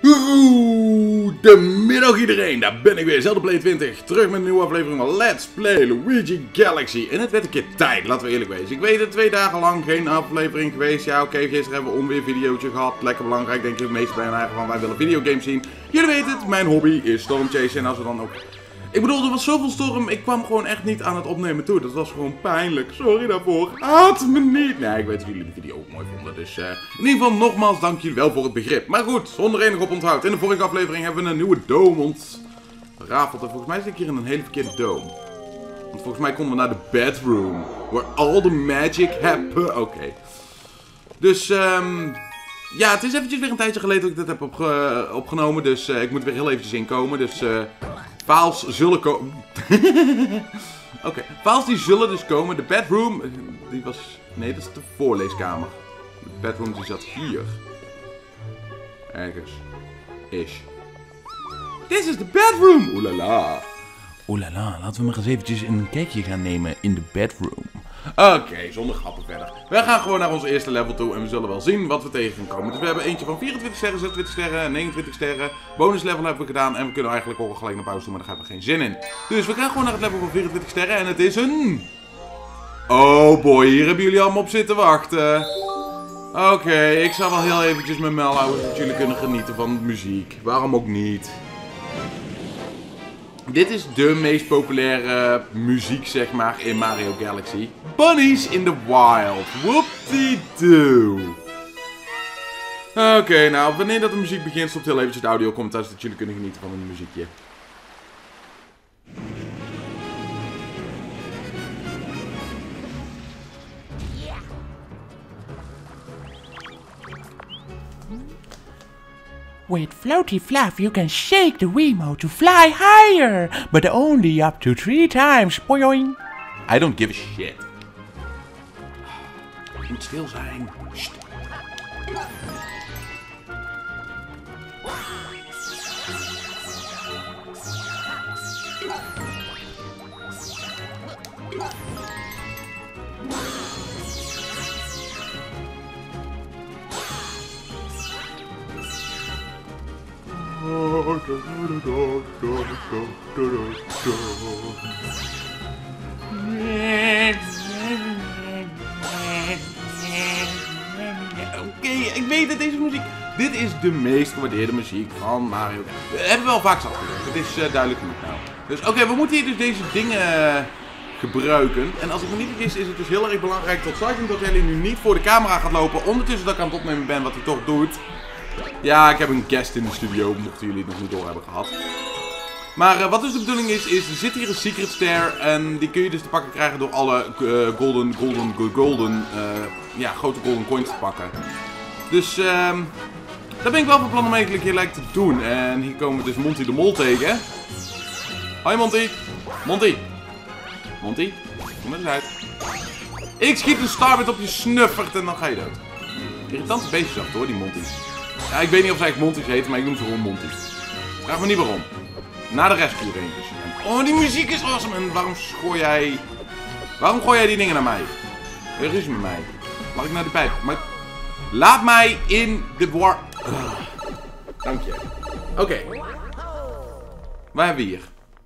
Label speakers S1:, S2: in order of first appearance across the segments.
S1: Goedemiddag iedereen, daar ben ik weer, ZeldaPlay20, terug met een nieuwe aflevering van Let's Play Luigi Galaxy. En het werd een keer tijd, laten we eerlijk wezen. Ik weet het, 2 dagen lang geen aflevering geweest. Ja oké, gisteren hebben we onweer een videootje gehad, lekker belangrijk, denk ik de meeste bij mij van wij willen videogames zien. Jullie weten het, mijn hobby is stormchasen en als we dan ook... Ik bedoel, er was zoveel storm, ik kwam gewoon echt niet aan het opnemen toe. Dat was gewoon pijnlijk, sorry daarvoor. Haat me niet. Nee, ik weet dat jullie de video ook mooi vonden. Dus in ieder geval nogmaals, dank jullie wel voor het begrip. Maar goed, zonder enig op onthoud. In de vorige aflevering hebben we een nieuwe dome ontrafeld. En volgens mij zit ik hier in een hele verkeerde dome. Want volgens mij konden we naar de bedroom. Where all the magic happen. Oké. Dus, ja, het is eventjes weer een tijdje geleden dat ik dit heb opgenomen. Dus ik moet weer heel eventjes inkomen. Dus, files zullen komen. Oké, files die zullen dus komen. De bedroom, die was... Nee, dat is de voorleeskamer. De bedroom die zat hier. Ergens. Ish. This is the bedroom! Oelala. Oelala, laten we maar eens eventjes een kijkje gaan nemen in de bedroom. Oké, zonder grappen verder. We gaan gewoon naar ons eerste level toe en we zullen wel zien wat we tegen gaan komen. Dus we hebben eentje van 24 sterren, 26 sterren, 29 sterren. Bonus level hebben we gedaan en we kunnen eigenlijk ook gelijk naar pauze doen, maar daar hebben we geen zin in. Dus we gaan gewoon naar het level van 24 sterren en het is een... Oh boy, hier hebben jullie allemaal op zitten wachten. Oké, ik zal wel heel eventjes mijn mel houden zodat jullie kunnen genieten van de muziek. Waarom ook niet? Dit is de meest populaire muziek, zeg maar, in Mario Galaxy. Bunnies in the Wild. Whoop-de-doo. Oké, nou, wanneer dat de muziek begint, stopt heel eventjes de audio commentaar, zodat jullie kunnen genieten van een muziekje.
S2: With Floaty Fluff, you can shake the Wiimote to fly higher, but only up to 3 times. Boing.
S1: I don't give a shit. Je moet stil zijn. Sst. Oké, ik weet het, deze muziek. Dit is de meest gewaardeerde muziek van Mario. Dat hebben we wel vaak zat gedaan. Het is duidelijk genoeg nou. Dus oké, we moeten hier dus deze dingen gebruiken. En als ik me niet vergis, is het dus heel erg belangrijk dat Sergeant Otelli nu niet voor de camera gaat lopen. Ondertussen dat ik aan het opnemen ben, wat hij toch doet. Ja, ik heb een guest in de studio, mochten jullie het nog niet door hebben gehad. Maar wat dus de bedoeling is, er zit hier een secret stair en die kun je dus te pakken krijgen door alle ja, grote golden coins te pakken. Dus daar ben ik wel van plan om eigenlijk heel lijkt te doen. En hier komen we dus Monty de Mol tegen. Hoi Monty. Monty. Monty, kom er eens uit. Ik schiet een starbit op je snuffert en dan ga je dood. Irritante beestjes af hoor, die Monty's. Ja, ik weet niet of ze eigenlijk Monty's heten, maar ik noem ze gewoon Monty's. Vraag me niet waarom. Na de rescue rangers. Oh, die muziek is awesome. En waarom gooi jij die dingen naar mij? Er is met mij. Mag ik naar de pijp? Maar... Laat mij in de war... Dank je. Oké. Wat hebben we hier?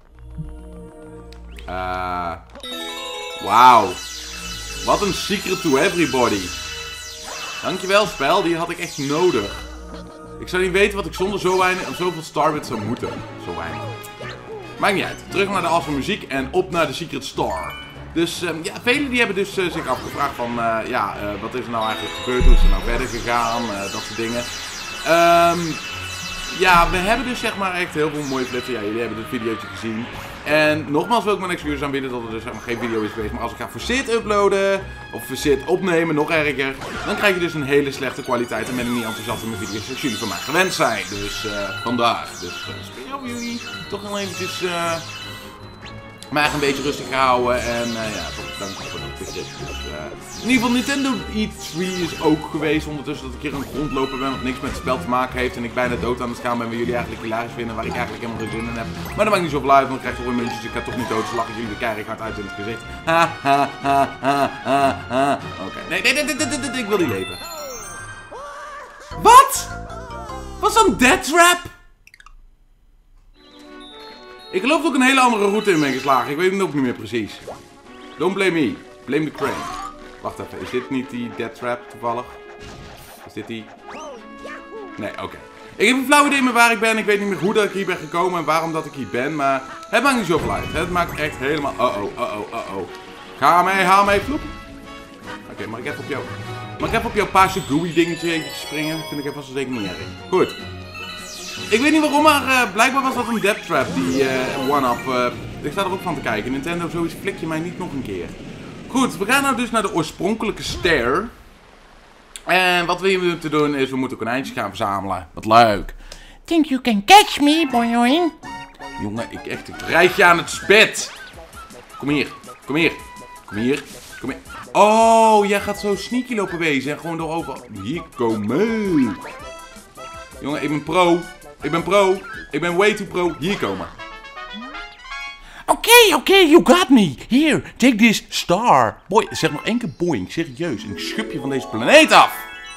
S1: Wauw. Wat een secret to everybody. Dankjewel spel, die had ik echt nodig. Ik zou niet weten wat ik zonder zoveel starbits zou moeten. Zo weinig. Maakt niet uit. Terug naar de awesome muziek en op naar de Secret Star. Dus ja, velen die hebben dus zich afgevraagd van wat is er nou eigenlijk gebeurd? Hoe is er nou verder gegaan? Dat soort dingen. Ja, we hebben dus zeg maar echt heel veel mooie flips. Ja, jullie hebben dit videootje gezien. En nogmaals wil ik mijn excuses aanbieden dat er dus zeg maar geen video is geweest. Maar als ik ga forceerd uploaden, of forceerd opnemen, nog erger, dan krijg je dus een hele slechte kwaliteit. En ben ik niet enthousiast in mijn video's zoals jullie van mij gewend zijn. Dus vandaar. Dus speciaal voor jullie toch nog eventjes mij een beetje rustig houden. En ja, toch dank voor dat begrip. Dus, in ieder geval Nintendo E3 is ook geweest ondertussen dat ik hier aan het rondlopen ben. Wat niks met het spel te maken heeft. En ik bijna dood aan het gaan ben waar jullie eigenlijk hilarisch vinden. Waar ik eigenlijk helemaal geen zin in heb. Maar dat maakt niet zoveel uit, want ik krijg toch weer muntjes. Ik ga toch niet dood. Dus lachen jullie de keihard hard uit in het gezicht. Ha ha ha ha ha ha. Oké. Nee, ik wil niet leven. Wat? Was dat een death trap? Ik geloof dat ik een hele andere route in ben geslagen. Ik weet het ook niet meer precies. Don't blame me. Blame the crane. Wacht even. Is dit niet die death trap toevallig? Is dit die? Nee, oké. Ik heb een flauw idee met waar ik ben. Ik weet niet meer hoe dat ik hier ben gekomen en waarom dat ik hier ben. Maar het maakt niet zoveel uit. Het maakt echt helemaal... Ga mee, haal mee, vloep. Oké, mag ik even op jouw paarse gooey dingetje springen? Vind ik even vast zeker niet erg. Goed. Ik weet niet waarom, maar blijkbaar was dat een death trap, die one-up. Ik sta er ook van te kijken. Nintendo, zoiets flik je mij niet nog een keer. Goed, we gaan nou dus naar de oorspronkelijke stair. En wat we hier moeten doen is, we moeten konijntjes gaan verzamelen. Wat leuk.
S2: Think you can catch me, boing?
S1: Jongen, ik rijg je aan het spit. Kom hier. Oh, jij gaat zo sneaky lopen wezen en gewoon doorover. Hier komen. Jongen, ik ben pro. Ik ben way too pro. Hier komen.
S2: Oké, you got me. Here, take this star.
S1: Boy, zeg nog één keer boing, serieus. Een schubje van deze planeet af.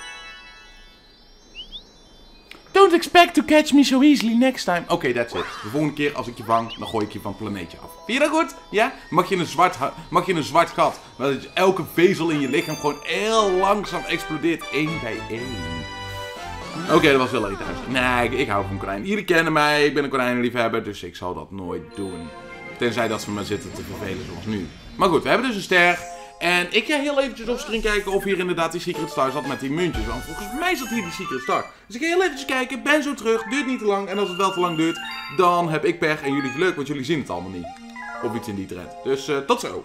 S2: Don't expect to catch me so easily next time.
S1: Oké, that's it. De volgende keer als ik je vang, dan gooi ik je van het planeetje af. Vind je dat goed? Ja? Mag je een zwart gat, waar elke vezel in je lichaam gewoon heel langzaam explodeert, één bij één. Oké, dat was wel irritant. Nee, ik hou van konijn. Jullie kennen mij, ik ben een konijnenliefhebber, dus ik zal dat nooit doen. Tenzij dat ze me zitten te vervelen zoals nu. Maar goed, we hebben dus een ster. En ik ga heel eventjes op screen kijken of hier inderdaad die Secret Star zat met die muntjes. Want volgens mij zat hier die Secret Star. Dus ik ga heel eventjes kijken, ben zo terug, duurt niet te lang. En als het wel te lang duurt, dan heb ik pech en jullie geluk, want jullie zien het allemaal niet. Of iets in die trend. Dus tot zo.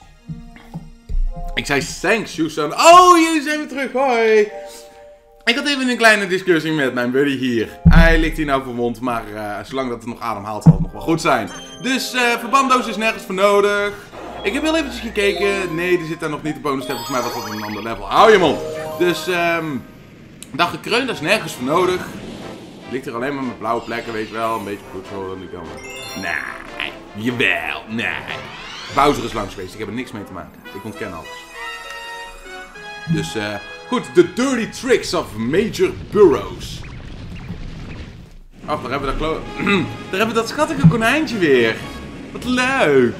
S1: Ik zei thanks, Houston. Oh, jullie zijn weer terug, hoi. Ik had even een kleine discussie met mijn buddy hier. Hij ligt hier nou verwond, maar zolang dat het nog ademhaalt zal het nog wel goed zijn. Dus verbanddoos is nergens voor nodig. Ik heb heel eventjes gekeken. Nee, die zit daar nog niet de bonus. Volgens mij was dat een ander level. Hou je mond. Dus dat gekreun, dat is nergens voor nodig. Ligt er alleen maar met blauwe plekken, weet je wel. Een beetje goed zo. Dan kan nee, jawel, nee. Bowser is langs geweest. Ik heb er niks mee te maken. Ik ontken alles. Dus goed, The Dirty Tricks of Major Burrows. Ach, daar hebben we dat schattige konijntje weer. Wat leuk.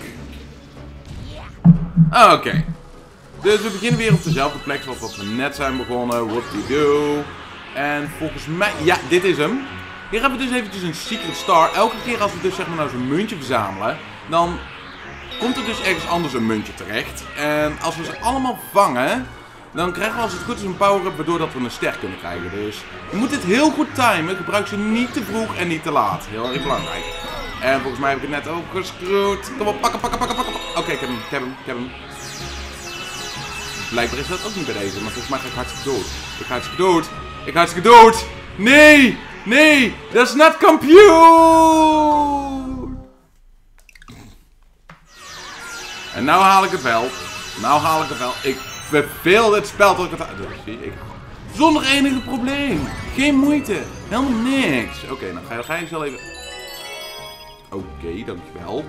S1: Oké. Dus we beginnen weer op dezelfde plek zoals wat we net zijn begonnen. Whoop-de-doo. En volgens mij... Ja, dit is hem. Hier hebben we dus eventjes een Secret Star. Elke keer als we dus zeg maar nou zo'n muntje verzamelen, dan komt er dus ergens anders een muntje terecht. En als we ze allemaal vangen, dan krijgen we als het goed is een power-up waardoor dat we een ster kunnen krijgen. Dus je moet dit heel goed timen. Gebruik ze niet te vroeg en niet te laat. Heel erg belangrijk. En volgens mij heb ik het net ook gescrewd. Kom op, pakken. Oké, ik heb hem. Blijkbaar is dat ook niet bij deze, maar volgens mij ga ik hartstikke dood. Nee, that's not compute. En nou haal ik het wel. Ik verveel het spel tot ik het... Zonder enige probleem. Geen moeite. Helemaal niks. Oké, nou ga je zo even... Oké, dankjewel.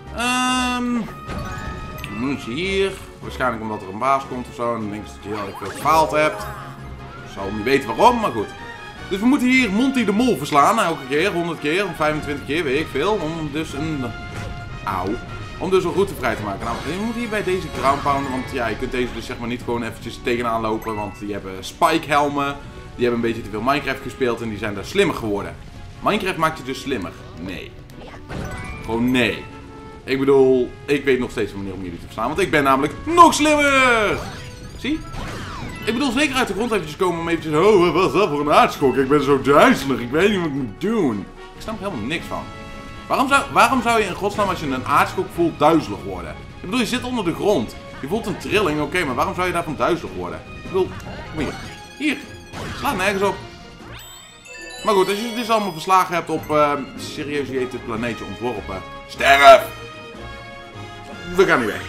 S1: Moet je hier. Waarschijnlijk omdat er een baas komt of zo. En dan denk je dat je heel erg veel gefaald hebt. Ik zal niet weten waarom, maar goed. Dus we moeten hier Monty de Mol verslaan. Elke keer, 100 keer, 25 keer, weet ik veel. Om dus een... Om dus een route vrij te maken. Nou, je moet hier bij deze ground pounder. Want ja, je kunt deze dus zeg maar niet gewoon eventjes tegenaan lopen. Want die hebben spike helmen. Die hebben een beetje te veel Minecraft gespeeld. En die zijn daar slimmer geworden. Minecraft maakt je dus slimmer. Nee. Gewoon nee. Ik bedoel, ik weet nog steeds een manier om jullie te verslaan. Want ik ben namelijk nog slimmer. Zie? Ik bedoel, zeker uit de grond eventjes komen om eventjes... Oh, wat is dat voor een aardschok? Ik ben zo duizelig. Ik weet niet wat ik moet doen. Ik snap er helemaal niks van. Waarom zou je in godsnaam als je een aardschok voelt duizelig worden? Ik bedoel, je zit onder de grond. Je voelt een trilling, oké, maar waarom zou je daarvan duizelig worden? Ik bedoel, kom hier. Hier. Sla nergens op. Maar goed, als je dit allemaal verslagen hebt op... serieus, je heet dit planeetje ontworpen. Sterf! We gaan niet weg.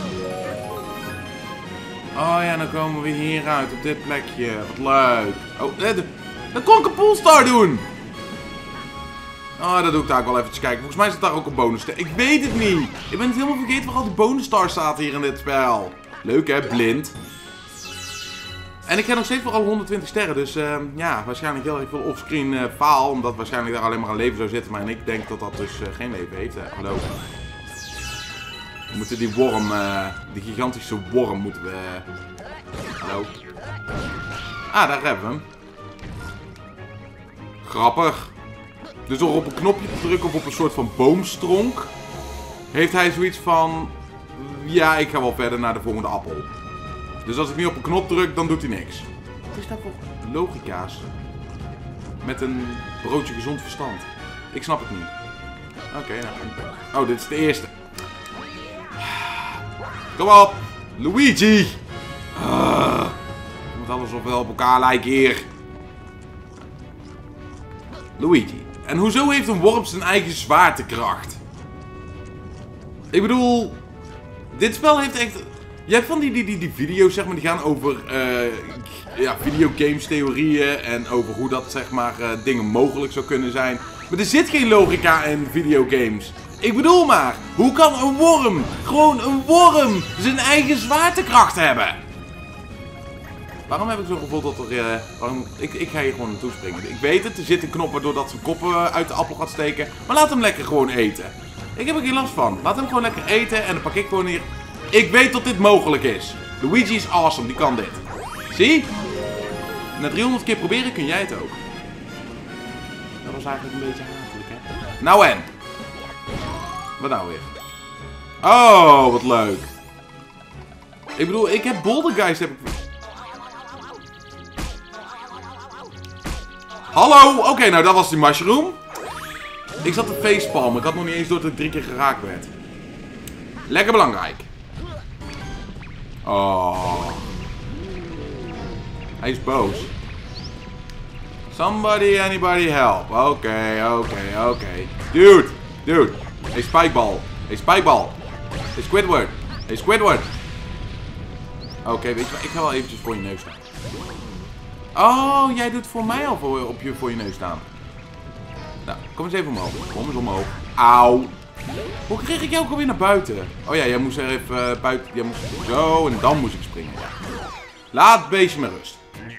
S1: Oh ja, dan komen we hieruit op dit plekje. Wat leuk. Oh, dat kon ik een poolstar doen. Oh, dat doe ik daar ook wel eventjes kijken. Volgens mij zit daar ook een bonusster. Ik weet het niet. Ik ben het helemaal vergeten waar al die bonusstars staat hier in dit spel. Leuk hè, blind. En ik heb nog steeds vooral 120 sterren, dus ja, waarschijnlijk heel erg veel offscreen faal, omdat waarschijnlijk daar alleen maar een leven zou zitten. Maar ik denk dat dat dus geen leven heeft. Hallo. We moeten die worm, die gigantische worm moeten we... Hallo. Ah, daar hebben we hem. Grappig. Dus door op een knopje te drukken of op een soort van boomstronk, heeft hij zoiets van... Ja, ik ga wel verder naar de volgende appel. Dus als ik nu op een knop druk, dan doet hij niks. Wat is dat voor logica's? Met een broodje gezond verstand. Ik snap het niet. Oké, nou. Oh, dit is de eerste. Kom op! Luigi! Het moet alles of wel op elkaar lijken hier. Luigi. En hoezo heeft een worm zijn eigen zwaartekracht? Ik bedoel... Dit spel heeft echt... Je hebt van die video's, zeg maar, die gaan over ja, videogames theorieën en over hoe dat, zeg maar, dingen mogelijk zou kunnen zijn. Maar er zit geen logica in videogames. Ik bedoel maar, hoe kan een worm, gewoon een worm, zijn eigen zwaartekracht hebben? Waarom heb ik zo'n gevoel dat er... Ik ga hier gewoon naartoe springen. Ik weet het, er zit een knop waardoor dat zijn kop uit de appel gaat steken. Maar laat hem lekker gewoon eten. Ik heb er geen last van. Laat hem gewoon lekker eten en dan pak ik gewoon hier... Ik weet dat dit mogelijk is. Luigi is awesome, die kan dit. Zie? Na 300 keer proberen kun jij het ook. Dat was eigenlijk een beetje hatelijk, hè? Nou en? Wat nou weer? Oh, wat leuk. Ik bedoel, ik heb Bouldergeist... Hallo? Oké, nou dat was die mushroom. Ik zat te facepalmen. Ik had nog niet eens door dat ik 3 keer geraakt werd. Lekker belangrijk. Oh. Hij is boos. Somebody, anybody help. Oké. Dude. Hey, spikeball. Hey, Squidward. Oké, weet je wat? Ik ga wel eventjes voor je neus staan. Oh, jij doet voor mij al voor je neus staan. Nou, kom eens even omhoog. Kom eens omhoog. Auw. Hoe kreeg ik jou ook alweer naar buiten? Oh ja, jij moest er even buiten. Jij moest zo en dan moest ik springen. Ja. Laat het beestje maar rust.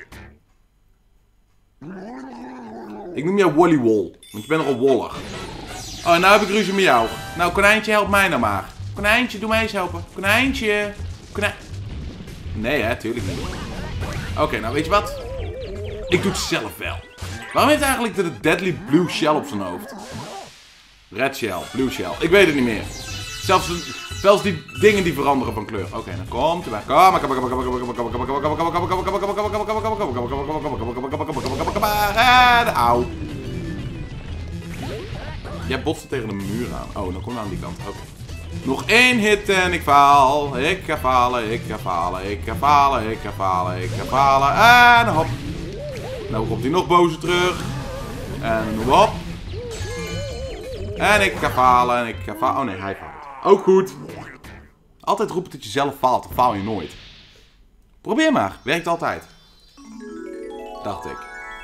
S1: Ik noem jou Wollywol, want je bent nogal wollig. Oh, en nou heb ik ruzie met jou. Nou, konijntje, help mij nou maar. Konijntje, doe mij eens helpen. Konijntje. Nee, hè, tuurlijk niet. Oké, nou weet je wat? Ik doe het zelf wel. Waarom heeft hij eigenlijk de Deadly Blue Shell op zijn hoofd? Red Shell, Blue Shell. Ik weet het niet meer. Zelfs die dingen die veranderen van kleur. Oké, dan komt erbij. Auw. Jij botste tegen de muur aan. Oh, dan komt hij aan die kant. Oké. Nog 1 hit en ik faal. Ik ga falen. En hop. Nou komt hij nog bozer terug. En hop. En ik ga falen. Oh nee, hij faalt. Ook goed. Altijd roepen dat je zelf faalt. Dan faal je nooit. Probeer maar. Werkt altijd. Dacht ik.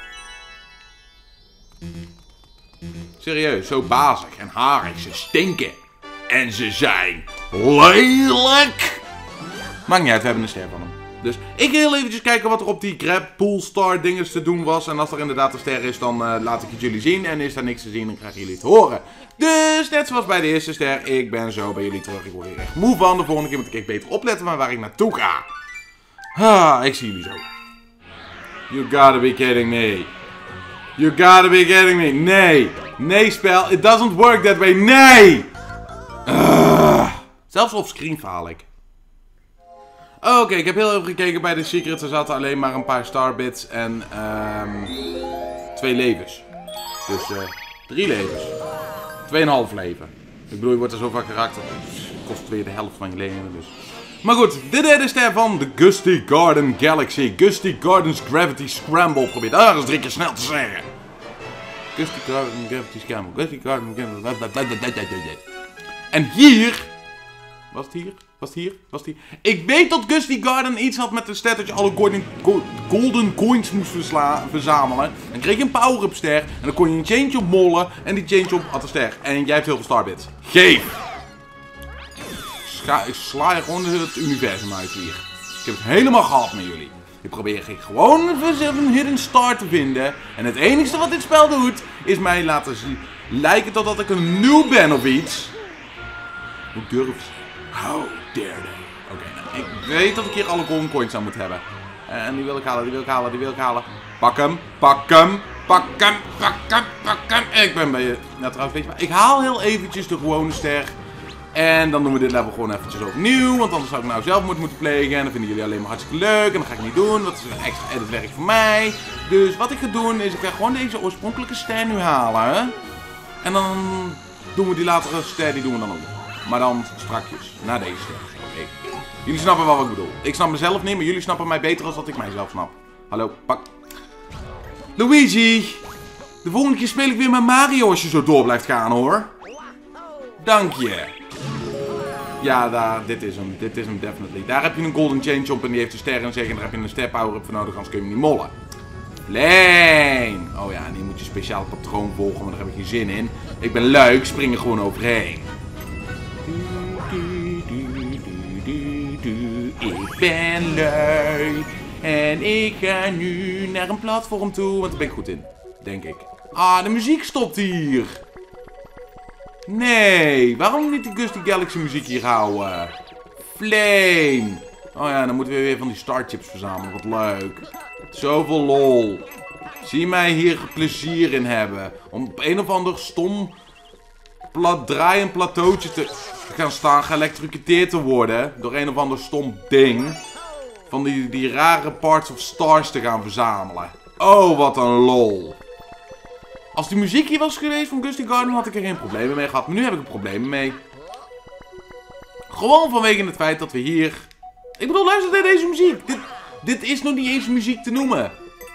S1: Serieus, zo bazig en harig. Ze stinken. En ze zijn lelijk. Maakt niet uit, we hebben een ster van hem. Dus ik ga heel eventjes kijken wat er op die Grab Pool Star dinges te doen was. En als er inderdaad een ster is, dan laat ik het jullie zien. En is er niks te zien, dan krijgen jullie het horen. Dus net zoals bij de eerste ster, ik ben zo bij jullie terug. Ik word hier echt moe van. De volgende keer moet ik beter opletten van waar ik naartoe ga. Ik zie jullie zo. You gotta be kidding me. Nee. Nee, spel. It doesn't work that way. Nee. Zelfs offscreen faal ik. Oké, ik heb heel even gekeken bij de secrets. Er zaten alleen maar een paar starbits en 2 levens. Dus 3 levens. 2,5 leven. Ik bedoel, je wordt er zo vaak geraakt dat het kost weer de helft van je leven. Dus. Maar goed, de derde ster van de Gusty Garden Galaxy. Gusty Gardens Gravity Scramble. Probeer daar eens 3 keer snel te zeggen. Gusty Garden Gravity Scramble. Gusty Garden Gravity. En hier... Was het hier? Ik weet dat Gusty Garden iets had met de stat dat je alle golden coins moest verzamelen. Dan kreeg je een power-up ster. En dan kon je een change op mollen. En die change op had een ster. En jij hebt heel veel starbits. Geef! Ik sla je gewoon het universum uit hier. Ik heb het helemaal gehad met jullie. Ik probeer gewoon een hidden star te vinden. En het enige wat dit spel doet, is mij laten lijken totdat ik een noob ben of iets. Hoe durf je? How dare they? Oké, nou, ik weet dat ik hier alle golden coins aan moet hebben. En die wil ik halen, die wil ik halen, die wil ik halen. Pak hem, pak hem, pak hem, pak hem, pak hem. En ik ben bij je. Nou trouwens, weet je wat? Ik haal heel eventjes de gewone ster. En dan doen we dit level gewoon eventjes opnieuw. Want anders zou ik nou zelf moeten plegen. En dan vinden jullie alleen maar hartstikke leuk. En dat ga ik niet doen. Dat is een extra editwerk voor mij. Dus wat ik ga doen is, ik ga gewoon deze oorspronkelijke ster nu halen. En dan doen we die latere ster, die doen we dan ook. Maar dan strakjes, na deze ster. Oké. Jullie snappen wel wat ik bedoel. Ik snap mezelf niet, maar jullie snappen mij beter dan dat ik mijzelf snap. Hallo, pak. Luigi! De volgende keer speel ik weer met Mario als je zo door blijft gaan, hoor. Dank je. Ja, dit is hem. Dit is hem, definitely. Daar heb je een golden chain jump en die heeft een ster in zich. En daar heb je een ster power up voor nodig, anders kun je hem niet mollen. Flame! Oh ja, en hier moet je speciaal patroon volgen, maar daar heb ik geen zin in. Ik ben leuk, spring er gewoon overheen. Ik ben leuk. En ik ga nu naar een platform toe, want daar ben ik goed in. Denk ik. Ah, de muziek stopt hier. Nee, waarom niet de Gusty Galaxy muziek hier houden? Flame. Oh ja, dan moeten we weer van die starchips verzamelen. Wat leuk. Zoveel lol. Zie mij hier plezier in hebben. Om op een of ander stom draaiend plateautje te gaan staan, geëlectrocuteerd te worden. Door een of ander stom ding. Van die rare parts of stars te gaan verzamelen. Oh, wat een lol. Als die muziek hier was geweest van Gusty Garden, had ik er geen problemen mee gehad. Maar nu heb ik er problemen mee. Gewoon vanwege het feit dat we hier... Ik bedoel, luister naar deze muziek. Dit is nog niet eens muziek te noemen.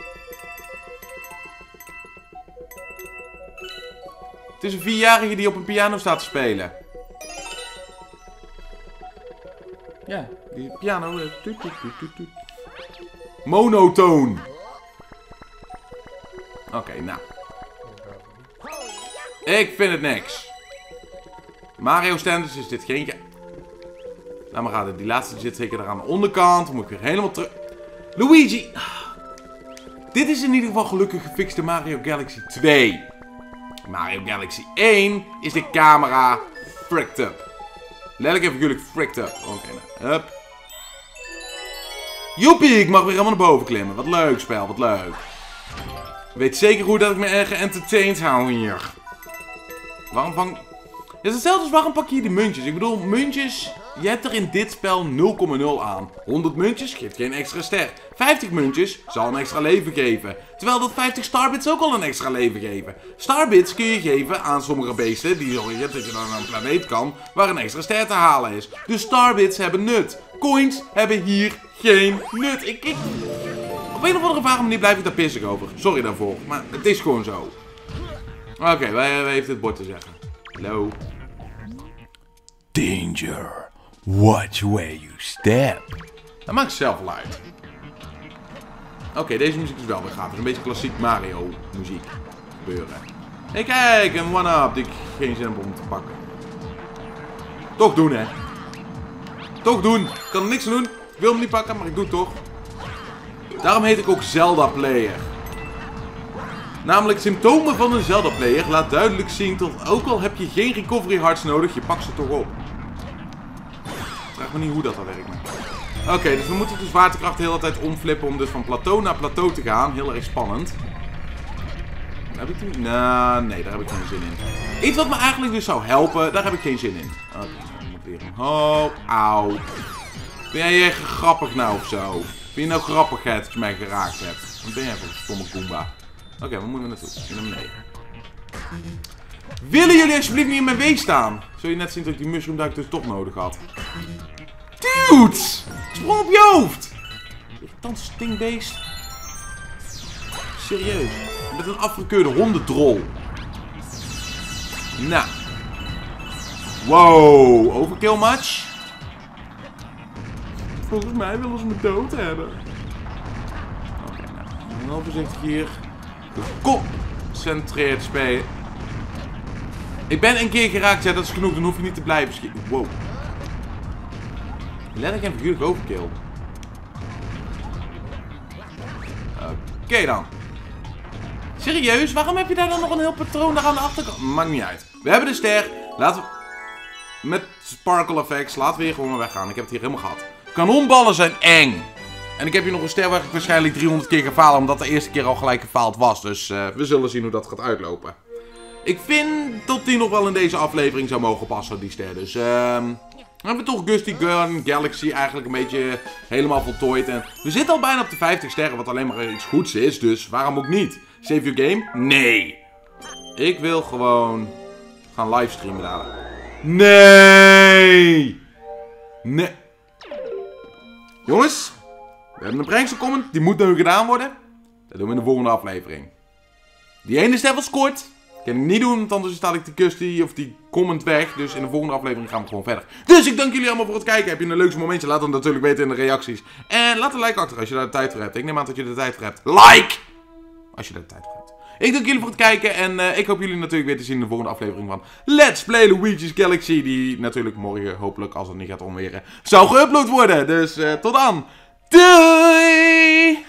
S1: Het is een 4-jarige die op een piano staat te spelen. Ja, die piano... Monotoon. Oké, nou. Ik vind het niks. Mario Standards is dit geen... Laat maar gaan. Die laatste zit zeker daar aan de onderkant. Dan moet ik weer helemaal terug... Luigi! Dit is in ieder geval gelukkig gefixt in Mario Galaxy 2. Mario Galaxy 1 is de camera fricked up. Letterlijk even jullie fricked up. Oké, nou. Hup. Joepie, ik mag weer helemaal naar boven klimmen. Wat leuk spel, wat leuk. Ik weet zeker hoe dat ik me erg entertained hou hier. Waarom vang... Het is hetzelfde als waarom pak je hier die muntjes? Ik bedoel, muntjes... Je hebt er in dit spel 0,0 aan. 100 muntjes geeft geen extra ster. 50 muntjes zal een extra leven geven. Terwijl dat 50 starbits ook al een extra leven geven. Starbits kun je geven aan sommige beesten die zorgen dat je dan naar een planeet kan waar een extra ster te halen is. Dus starbits hebben nut. Coins hebben hier geen nut. Op een of andere vage manier blijf ik daar pissig over. Sorry daarvoor, maar het is gewoon zo. Oké, wat heeft dit bord te zeggen? Hallo?
S2: Danger. Watch where you step.
S1: Dat maakt zelf wel uit. Oké, deze muziek is wel weer gaaf. Het is een beetje klassiek Mario muziek gebeuren. Hé, kijk, een one-up die ik geen zin heb om te pakken. Toch doen, hè. Toch doen. Ik kan er niks aan doen. Ik wil hem niet pakken, maar ik doe het toch. Daarom heet ik ook Zelda Player. Namelijk, symptomen van een Zelda Player laat duidelijk zien dat ook al heb je geen recovery hearts nodig, je pakt ze toch op. Vraag me niet hoe dat werkt. Oké, dus we moeten de zwaartekracht de hele tijd omflippen om dus van plateau naar plateau te gaan. Heel erg spannend. Heb ik die? Nou, nee, daar heb ik geen zin in. Iets wat me eigenlijk dus zou helpen, daar heb ik geen zin in. Oké, dan moet weer omhoog. Auw. Ben jij echt grappig nou of zo? Vind je nou grappig dat je mij geraakt hebt? Wat ben jij voor een stomme Goomba? Oké, waar moeten we naartoe? Naar beneden. Willen jullie alsjeblieft niet in mijn weg staan? Zul je net zien dat ik die mushroom duik dus toch nodig had? Dude! Sprong op je hoofd! Irritant stinkbeest. Serieus. Met een afgekeurde hondendrol. Nou. Wow. Overkill match? Volgens mij willen ze me dood hebben. Oké, nou. Heel voorzichtig hier. Geconcentreerd spelen. Ik ben een keer geraakt, ja, dat is genoeg. Dan hoef je niet te blijven schieten. Wow. Letterlijk en figuurlijk overkill. Oké dan. Serieus? Waarom heb je daar dan nog een heel patroon daar aan de achterkant? Maakt niet uit. We hebben de ster. Laten we... Met sparkle effects. Laten we hier gewoon maar weggaan. Ik heb het hier helemaal gehad. Kanonballen zijn eng. En ik heb hier nog een ster waar ik waarschijnlijk 300 keer ga falen. Omdat de eerste keer al gelijk gefaald was. Dus we zullen zien hoe dat gaat uitlopen. Ik vind dat die nog wel in deze aflevering zou mogen passen, die ster. Dus dan hebben we toch Gusty Gun Galaxy eigenlijk een beetje helemaal voltooid. En we zitten al bijna op de 50 sterren, wat alleen maar iets goeds is. Dus waarom ook niet? Save your game? Nee. Ik wil gewoon gaan livestreamen dadelijk. Nee. Nee. Jongens, we hebben een prankster comment. Die moet nu gedaan worden. Dat doen we in de volgende aflevering. Die ene ster was kort. Kan ik niet doen, want anders staat ik die Gusty of die comment weg. Dus in de volgende aflevering gaan we gewoon verder. Dus ik dank jullie allemaal voor het kijken. Heb je een leukste momentje? Laat het natuurlijk weten in de reacties. En laat een like achter als je daar de tijd voor hebt. Ik neem aan dat je er de tijd voor hebt. Like! Als je daar de tijd voor hebt. Ik dank jullie voor het kijken. En ik hoop jullie natuurlijk weer te zien in de volgende aflevering van Let's Play Luigi's Galaxy. Die natuurlijk morgen, hopelijk als het niet gaat onweren, zou geüpload worden. Dus tot dan. Doei!